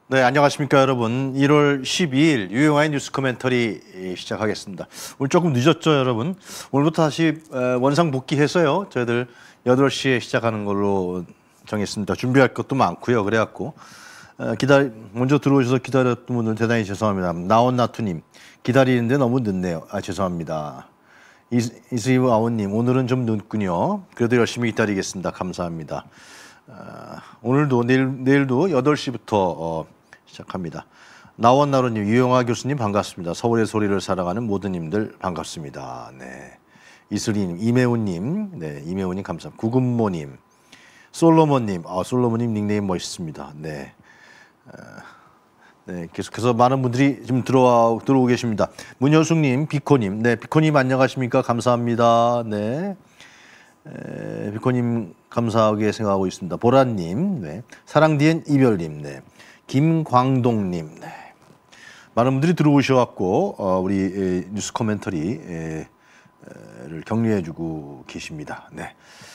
네, 안녕하십니까 여러분. 1월 12일 유용한 뉴스 코멘터리 시작하겠습니다. 오늘 조금 늦었죠 여러분. 오늘부터 다시 원상 복귀해서요. 저희들 8시에 시작하는 걸로 정했습니다. 준비할 것도 많고요. 그래갖고 먼저 들어오셔서 기다렸던 분들 대단히 죄송합니다. 나온나투님 기다리는데 너무 늦네요. 죄송합니다. 이스이브 아웃님 오늘은 좀 늦군요. 그래도 열심히 기다리겠습니다. 감사합니다. 오늘도 내일도 8시부터 시작합니다. 나원나루님, 유영아 교수님 반갑습니다. 서울의 소리를 사랑하는 모든 님들 반갑습니다. 네, 이슬이님, 이매훈님, 네, 이매훈님 감사합니다. 구금모님, 솔로몬님, 솔로몬님 닉네임 멋있습니다. 네, 네, 계속해서 많은 분들이 지금 들어오고 계십니다. 문효숙님, 비코님, 네, 비코님 안녕하십니까? 감사합니다. 네. 비코님 감사하게 생각하고 있습니다. 보라님, 네. 사랑 뒤엔 이별님, 네. 김광동님, 네. 많은 분들이 들어오셔갖고 우리 뉴스 코멘터리를 격려해주고 계십니다. 네.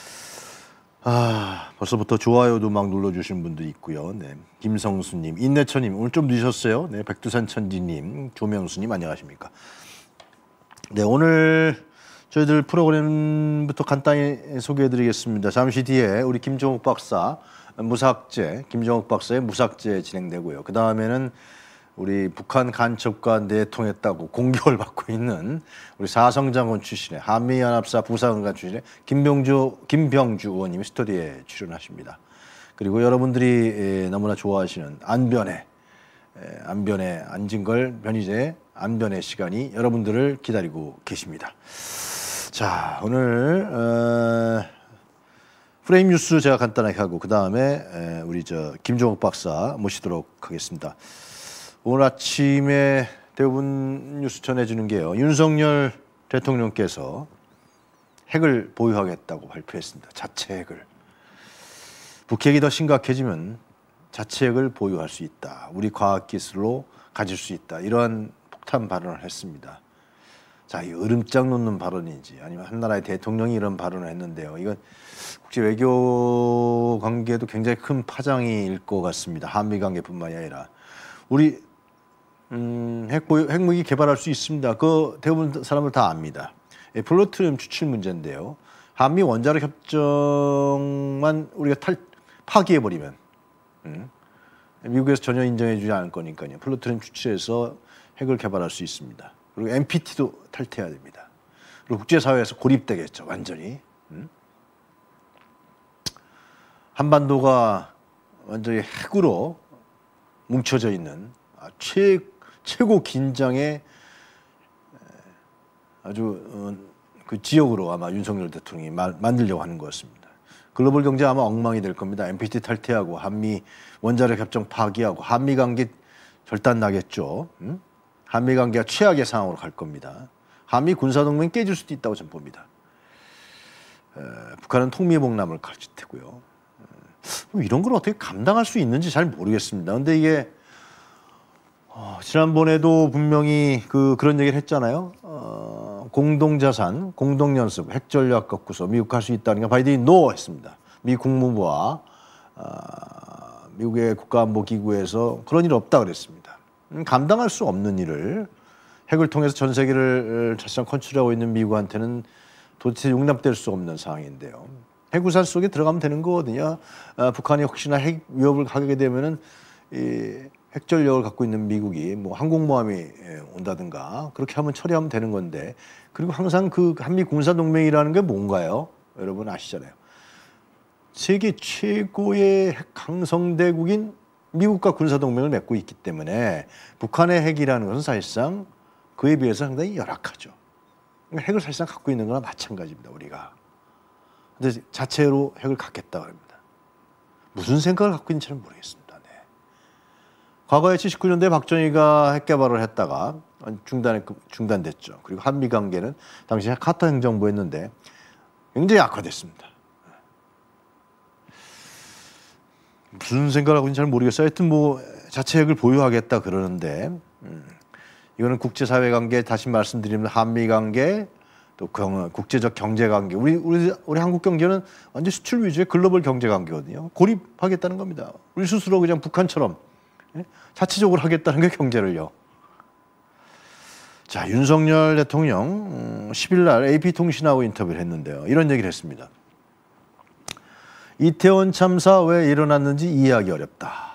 벌써부터 좋아요도 막 눌러주신 분들이 있고요. 네. 김성수님, 인내천님 오늘 좀 늦으셨어요. 네. 백두산천지님, 조명수님 안녕하십니까? 네, 오늘 저희들 프로그램부터 간단히 소개해드리겠습니다. 잠시 뒤에 우리 김종욱 박사 김종욱 박사의 무삭제 진행되고요. 그 다음에는 우리 북한 간첩과 내통했다고 공격을 받고 있는 우리 사성장군 출신의 한미연합사 부사관관 출신의 김병주 의원님이 스튜디오에 출연하십니다. 그리고 여러분들이 너무나 좋아하시는 안전걸 변희재 안변의 시간이 여러분들을 기다리고 계십니다. 자, 오늘 프레임 뉴스 제가 간단하게 하고 그 다음에 우리 김종욱 박사 모시도록 하겠습니다. 오늘 아침에 대부분 뉴스 전해주는 게요. 윤석열 대통령께서 핵을 보유하겠다고 발표했습니다. 자체 핵을. 북핵이 더 심각해지면 자체 핵을 보유할 수 있다. 우리 과학기술로 가질 수 있다. 이러한 폭탄 발언을 했습니다. 자, 이 으름장 놓는 발언인지 아니면 한 나라의 대통령이 이런 발언을 했는데요. 이건 국제 외교 관계도 굉장히 큰 파장이 일 것 같습니다. 한미 관계뿐만이 아니라 우리 핵무기 개발할 수 있습니다. 그 대부분 사람들 다 압니다. 플루토늄 추출 문제인데요. 한미 원자력 협정만 우리가 파기해버리면 미국에서 전혀 인정해주지 않을 거니까요. 플루토늄 추출해서 핵을 개발할 수 있습니다. 그리고 NPT도 탈퇴해야 됩니다. 그리고 국제사회에서 고립되겠죠, 완전히. 한반도가 완전히 핵으로 뭉쳐져 있는 최고 긴장의 아주 그 지역으로 아마 윤석열 대통령이 만들려고 하는 것 같습니다. 글로벌 경제 아마 엉망이 될 겁니다. NPT 탈퇴하고 한미 원자력 협정 파기하고 한미 관계 절단 나겠죠. 한미 관계가 최악의 상황으로 갈 겁니다. 한미 군사동맹 깨질 수도 있다고 저는 봅니다. 북한은 통미봉남을 가질 테고요. 이런 걸 어떻게 감당할 수 있는지 잘 모르겠습니다. 근데 이게 지난번에도 분명히 그런 얘기를 했잖아요. 공동자산, 공동연습, 핵전략 갖고서 미국 할 수 있다는 게 바이든이 노 했습니다. 미 국무부와 미국의 국가안보기구에서 그런 일 없다 그랬습니다. 감당할 수 없는 일을 핵을 통해서 전 세계를 사실상 컨트롤하고 있는 미국한테는 도대체 용납될 수 없는 상황인데요. 핵우산 속에 들어가면 되는 거거든요. 북한이 혹시나 핵 위협을 하게 되면은 이 핵전력을 갖고 있는 미국이 뭐 항공모함이 온다든가 그렇게 하면 처리하면 되는 건데, 그리고 항상 그 한미 군사동맹이라는 게 뭔가요? 여러분 아시잖아요. 세계 최고의 핵 강성대국인 미국과 군사동맹을 맺고 있기 때문에 북한의 핵이라는 것은 사실상 그에 비해서 상당히 열악하죠. 그러니까 핵을 사실상 갖고 있는 거나 마찬가지입니다, 우리가. 근데 자체로 핵을 갖겠다 그럽니다. 무슨 생각을 갖고 있는지 잘 모르겠습니다. 네. 과거에 79년도에 박정희가 핵 개발을 했다가 중단됐죠. 그리고 한미 관계는 당시 카터 행정부였는데 굉장히 악화됐습니다. 무슨 생각을 하고 있는지 잘 모르겠어요. 하여튼 뭐 자체 핵을 보유하겠다 그러는데 이거는 국제사회 관계, 다시 말씀드리면 한미 관계, 또 국제적 경제 관계. 우리 한국 경제는 완전 수출 위주의 글로벌 경제 관계거든요. 고립하겠다는 겁니다. 우리 스스로 그냥 북한처럼 예? 자체적으로 하겠다는 게 경제를요. 자, 윤석열 대통령 10일 날 AP통신하고 인터뷰를 했는데요. 이런 얘기를 했습니다. 이태원 참사 왜 일어났는지 이해하기 어렵다.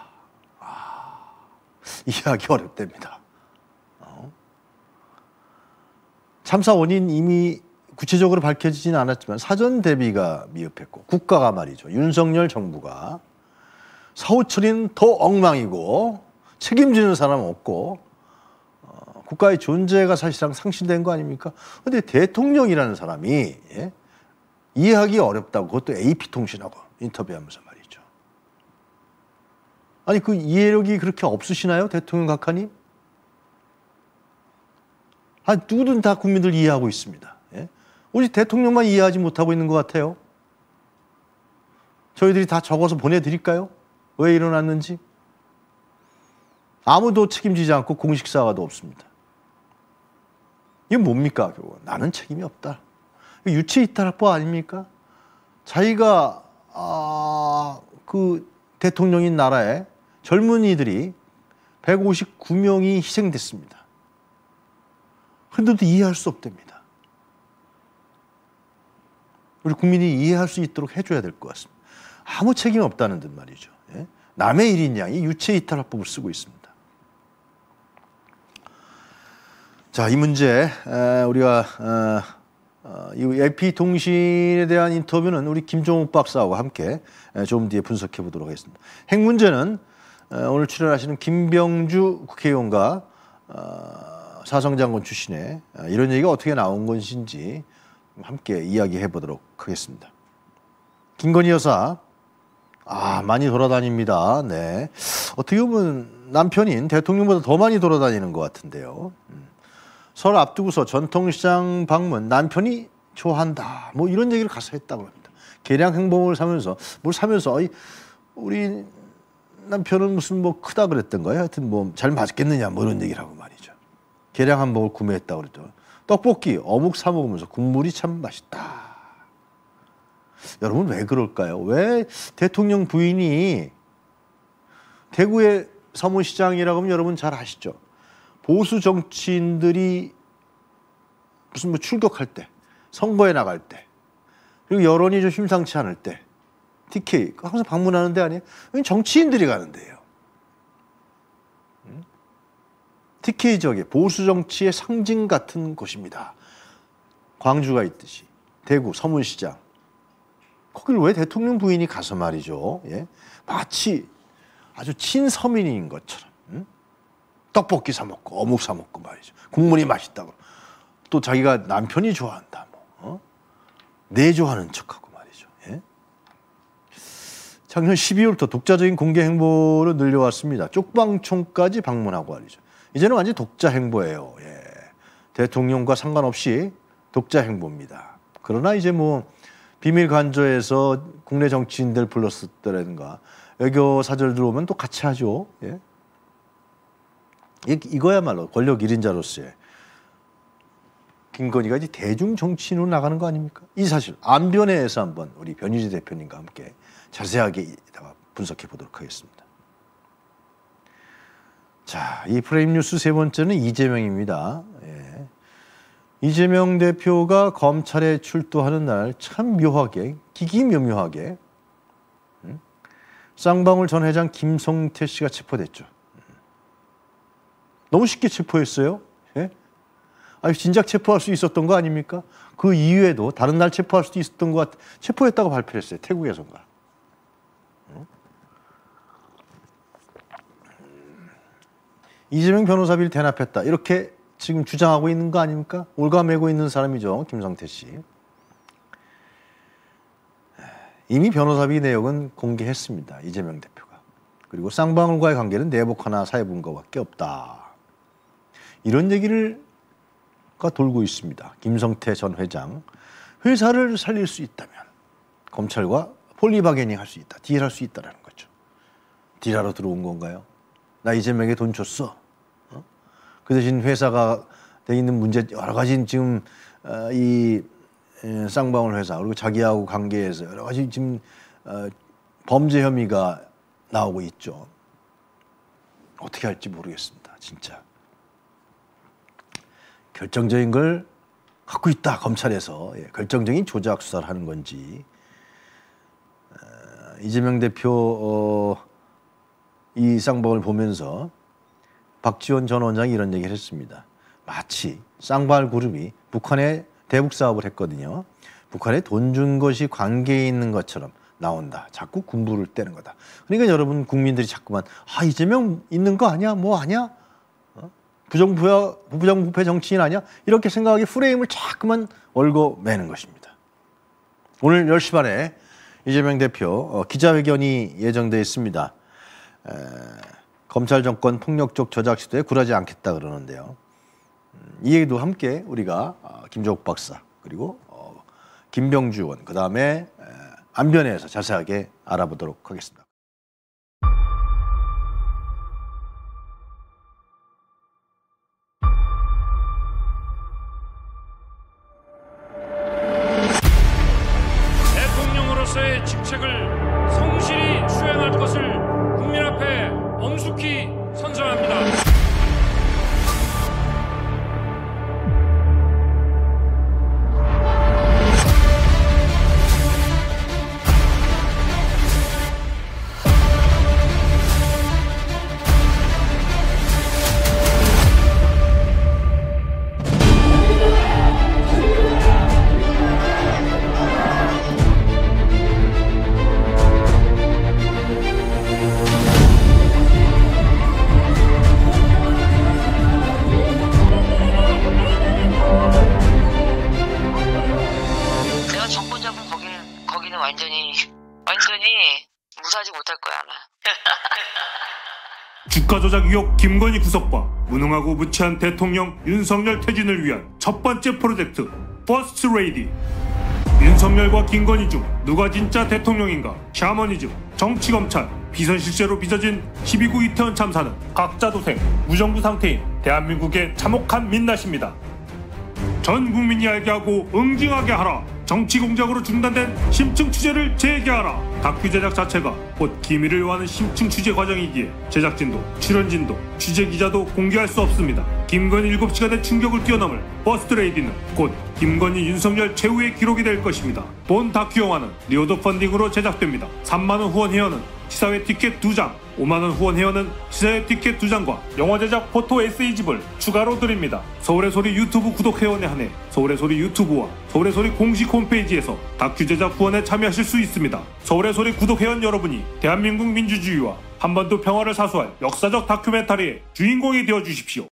이해하기 어렵답니다. 참사 원인 이미 구체적으로 밝혀지진 않았지만 사전 대비가 미흡했고 국가가 말이죠. 윤석열 정부가 사후 처리는 더 엉망이고 책임지는 사람 없고 국가의 존재가 사실상 상실된 거 아닙니까? 그런데 대통령이라는 사람이 이해하기 어렵다고 그것도 AP통신하고 인터뷰하면서 말이죠. 아니 그 이해력이 그렇게 없으시나요? 대통령 각하님? 누구든 다 국민들 이해하고 있습니다. 오직 대통령만 이해하지 못하고 있는 것 같아요. 저희들이 다 적어서 보내드릴까요? 왜 일어났는지? 아무도 책임지지 않고 공식 사과도 없습니다. 이게 뭡니까? 결국 나는 책임이 없다. 유체이탈법 아닙니까? 자기가 그 대통령인 나라에 젊은이들이 159명이 희생됐습니다. 그런데도 이해할 수 없답니다. 우리 국민이 이해할 수 있도록 해줘야 될 것 같습니다. 아무 책임 없다는 듯 말이죠. 남의 일인 양이 유체이탈법을 쓰고 있습니다. 자, 이 문제 우리가 이 AP통신에 대한 인터뷰는 우리 김종욱 박사와 함께 좀 뒤에 분석해 보도록 하겠습니다. 핵 문제는 오늘 출연하시는 김병주 국회의원과 사성장군 출신의 이런 얘기가 어떻게 나온 것인지 함께 이야기해 보도록 하겠습니다. 김건희 여사 많이 돌아다닙니다. 네, 어떻게 보면 남편인 대통령보다 더 많이 돌아다니는 것 같은데요. 설 앞두고서 전통시장 방문 남편이 좋아한다. 뭐 이런 얘기를 가서 했다고 합니다. 계량 행복을 사면서 뭘 사면서 우리 남편은 무슨 뭐 크다 그랬던가요? 하여튼 뭐 잘 맞겠느냐 뭐 이런 얘기를 하고 말이죠. 계량 한복을 구매했다고 그랬죠. 떡볶이 어묵 사 먹으면서 국물이 참 맛있다. 여러분 왜 그럴까요? 왜 대통령 부인이 대구의 서문시장이라고 하면 여러분 잘 아시죠? 보수 정치인들이 무슨 뭐 출격할 때, 선거에 나갈 때, 그리고 여론이 좀 심상치 않을 때, TK 항상 방문하는 데 아니에요? 정치인들이 가는 데예요. TK 지역의 보수 정치의 상징 같은 곳입니다. 광주가 있듯이 대구 서문시장. 거길 왜 대통령 부인이 가서 말이죠. 마치 아주 친서민인 것처럼. 떡볶이 사 먹고 어묵 사 먹고 말이죠. 국물이 맛있다고. 또 자기가 남편이 좋아한다. 내조하는 척하고 말이죠. 작년 12월부터 독자적인 공개 행보로 늘려왔습니다. 쪽방촌까지 방문하고 말이죠. 이제는 완전 독자 행보예요. 대통령과 상관없이 독자 행보입니다. 그러나 이제 뭐 비밀 간조에서 국내 정치인들 불렀었다든가 외교 사절 들어오면 또 같이 하죠. 이거야말로 권력 1인자로서의 김건희가 이제 대중 정치인으로 나가는 거 아닙니까? 이 사실 안변회에서 한번 우리 변희재 대표님과 함께 자세하게 분석해 보도록 하겠습니다. 자, 이 프레임 뉴스 세 번째는 이재명입니다. 이재명 대표가 검찰에 출두하는 날 참 묘하게, 기기묘묘하게 쌍방울 전 회장 김성태 씨가 체포됐죠. 너무 쉽게 체포했어요. 진작 체포할 수 있었던 거 아닙니까? 그 이후에도 다른 날 체포할 수도 있었던 것 같아. 체포했다고 발표를 했어요. 태국에선가. 이재명 변호사 비를 대납했다. 이렇게 지금 주장하고 있는 거 아닙니까? 올가매고 있는 사람이죠. 김성태 씨. 이미 변호사비 내역은 공개했습니다. 이재명 대표가. 그리고 쌍방울과의 관계는 내복하나 사회분과밖에 없다. 이런 얘기가 돌고 있습니다. 김성태 전 회장. 회사를 살릴 수 있다면 검찰과 폴리바게닝 할 수 있다. 딜할 수 있다는 거죠. 딜하러 들어온 건가요? 나 이재명에 돈 줬어. 그 대신 회사가 돼 있는 문제 여러 가지 지금 이 쌍방울 회사 그리고 자기하고 관계에서 여러 가지 지금 범죄 혐의가 나오고 있죠. 어떻게 할지 모르겠습니다. 진짜. 결정적인 걸 갖고 있다, 검찰에서. 결정적인 조작 수사를 하는 건지. 이재명 대표 이 쌍방을 보면서 박지원 전 원장이 이런 얘기를 했습니다. 마치 쌍방 그룹이 북한에 대북 사업을 했거든요. 북한에 돈 준 것이 관계에 있는 것처럼 나온다. 자꾸 군부를 떼는 거다. 그러니까 여러분 국민들이 자꾸만 이재명 있는 거 아니야? 뭐 아니야? 부정부패 정치인 아니야? 이렇게 생각하기 프레임을 자꾸만 얽어매는 것입니다. 오늘 10시 반에 이재명 대표 기자회견이 예정되어 있습니다. 검찰 정권 폭력적 조작 시도에 굴하지 않겠다 그러는데요. 이 얘기도 함께 우리가 김종욱 박사 그리고 김병주 의원 그다음에 안변에서 자세하게 알아보도록 하겠습니다. 대통령으로서의 직책을 성실히 수행할 것을 국민 앞에 엄숙히 선서합니다. 거기는 완전히 무사하지 못할 거야 아마. 주가 조작 의혹 김건희 구속과 무능하고 무치한 대통령 윤석열 퇴진을 위한 첫 번째 프로젝트 퍼스트 레이디. 윤석열과 김건희 중 누가 진짜 대통령인가? 샤머니즘, 정치검찰, 비선실세로 빚어진 12구 이태원 참사는 각자 도생, 무정부 상태인 대한민국의 참혹한 민낯입니다. 전 국민이 알게 하고 응징하게 하라. 정치 공작으로 중단된 심층 취재를 재개하라. 다큐 제작 자체가 곧 기밀을 요하는 심층 취재 과정이기에 제작진도 출연진도 취재 기자도 공개할 수 없습니다. 김건희 7시가 된 충격을 뛰어넘을 퍼스트 레이디는 곧 김건희 윤석열 최후의 기록이 될 것입니다. 본 다큐 영화는 리오더 펀딩으로 제작됩니다. 3만원 후원 회원은 시사회 티켓 2장, 5만원 후원 회원은 시사회 티켓 2장과 영화 제작 포토 에세이집을 추가로 드립니다. 서울의 소리 유튜브 구독 회원에 한해 서울의 소리 유튜브와 서울의 소리 공식 홈페이지에서 다큐 제작 후원에 참여하실 수 있습니다. 서울의 소리 구독 회원 여러분이 대한민국 민주주의와 한반도 평화를 사수할 역사적 다큐멘터리의 주인공이 되어주십시오.